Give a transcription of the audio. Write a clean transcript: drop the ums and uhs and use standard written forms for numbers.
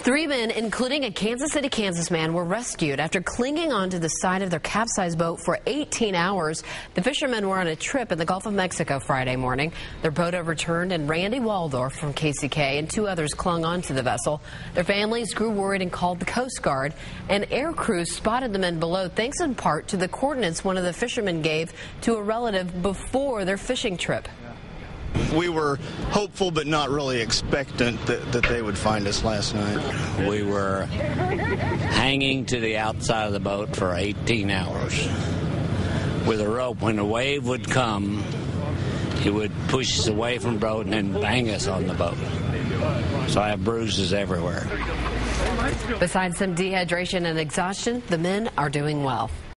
3 men, including a Kansas City, Kansas man, were rescued after clinging onto the side of their capsized boat for 18 hours. The fishermen were on a trip in the Gulf of Mexico Friday morning. Their boat overturned, and Randy Waldorf from KCK and 2 others clung onto the vessel. Their families grew worried and called the Coast Guard. And air crews spotted the men below, thanks in part to the coordinates one of the fishermen gave to a relative before their fishing trip. We were hopeful but not really expectant that they would find us last night. We were hanging to the outside of the boat for 18 hours with a rope. When a wave would come, he would push us away from the boat and then bang us on the boat. So I have bruises everywhere. Besides some dehydration and exhaustion, the men are doing well.